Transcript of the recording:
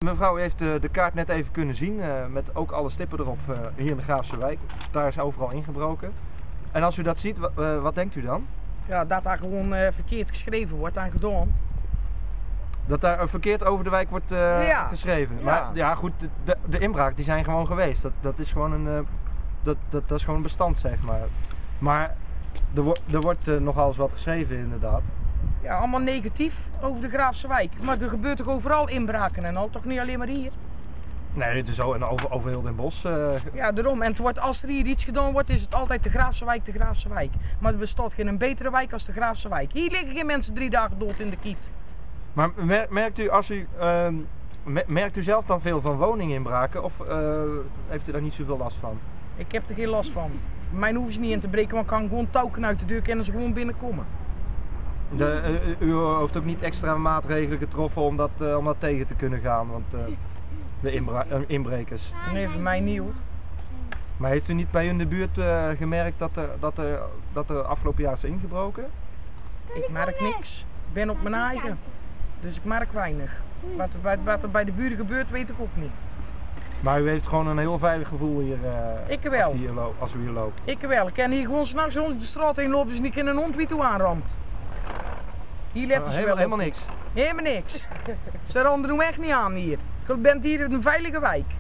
mevrouw heeft de kaart net even kunnen zien, met ook alle stippen erop hier in de Graafse Wijk. Daar is overal ingebroken. En als u dat ziet, wat denkt u dan? Ja, dat daar gewoon verkeerd geschreven wordt en gedaan. Dat daar verkeerd over de wijk wordt geschreven. Ja. Maar ja, goed, de inbraak die zijn gewoon geweest. Dat is gewoon een, dat is gewoon een bestand, zeg maar. Maar er wordt nogal eens wat geschreven, inderdaad. Ja, allemaal negatief over de Graafse Wijk. Maar er gebeurt toch overal inbraken en al, toch niet alleen maar hier? Nee, dit is zo en over heel Den Bosch. Ja, daarom. En het wordt, als er hier iets gedaan wordt, is het altijd de Graafse Wijk, de Graafse Wijk. Maar er bestaat geen betere wijk als de Graafse Wijk. Hier liggen geen mensen 3 dagen dood in de kiet. Maar merkt u zelf dan veel van woninginbraken of heeft u daar niet zoveel last van? Ik heb er geen last van. Mijn hoeven ze niet in te breken, want ik kan gewoon touwen uit de deur en ze gewoon binnenkomen. U heeft ook niet extra maatregelen getroffen om dat tegen te kunnen gaan, want de inbrekers. Nee, voor mij niet hoor. Maar heeft u niet bij u in de buurt gemerkt dat er afgelopen jaar is ingebroken? Ik merk niks. Ik ben op mijn eigen. Dus ik merk weinig. Wat er bij de buren gebeurt, weet ik ook niet. Maar u heeft gewoon een heel veilig gevoel hier, Ik wel. als u hier loopt? Ik wel. Ik kan hier gewoon s'nachts rond de straat heen lopen, dus niet in een hond wie toe aanramt. Hier letten ze wel helemaal niks? Helemaal niks. Ze randen hem echt niet aan hier. Je bent hier in een veilige wijk.